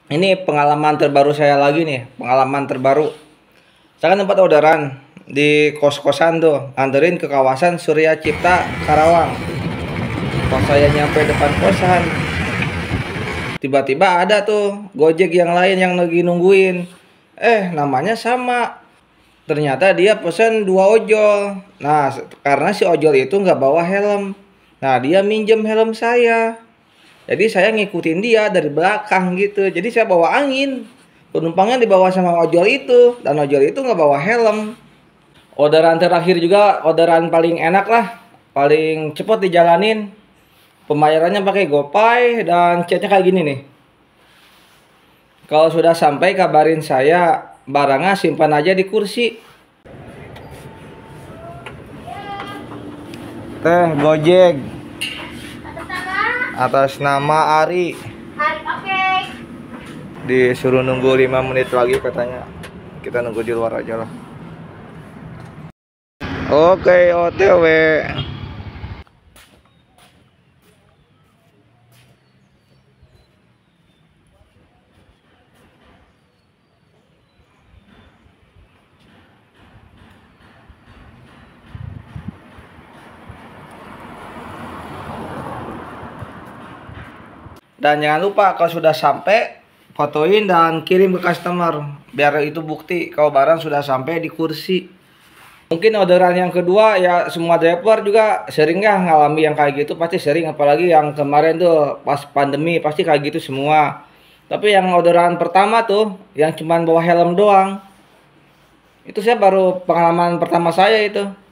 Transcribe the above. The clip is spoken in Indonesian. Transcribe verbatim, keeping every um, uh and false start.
Ini pengalaman terbaru saya lagi nih, pengalaman terbaru. Saya kan tempat orderan di kos-kosan tuh, anterin ke kawasan Surya Cipta, Karawang. Pas saya nyampe depan kosan, tiba-tiba ada tuh Gojek yang lain yang lagi nungguin. Eh, namanya sama. Ternyata dia pesen dua ojol. Nah, karena si ojol itu nggak bawa helm. Nah, dia minjem helm saya. Jadi saya ngikutin dia dari belakang gitu. Jadi saya bawa angin. Penumpangnya dibawa sama ojol itu. Dan ojol itu nggak bawa helm. Orderan terakhir juga orderan paling enak lah. Paling cepet dijalanin. Pembayarannya pakai GoPay dan chatnya kayak gini nih. Kalau sudah sampai kabarin saya, barangnya simpan aja di kursi. Teh Gojek atas nama Ari. Hari, oke. Disuruh nunggu lima menit lagi katanya. Kita nunggu di luar aja lah. Oke, O T W. Dan jangan lupa kalau sudah sampai, fotoin dan kirim ke customer biar itu bukti kalau barang sudah sampai di kursi. Mungkin orderan yang kedua ya, semua driver juga sering ya ngalami yang kayak gitu, pasti sering, apalagi yang kemarin tuh pas pandemi pasti kayak gitu semua. Tapi yang orderan pertama tuh yang cuman bawa helm doang, itu saya baru pengalaman pertama saya itu.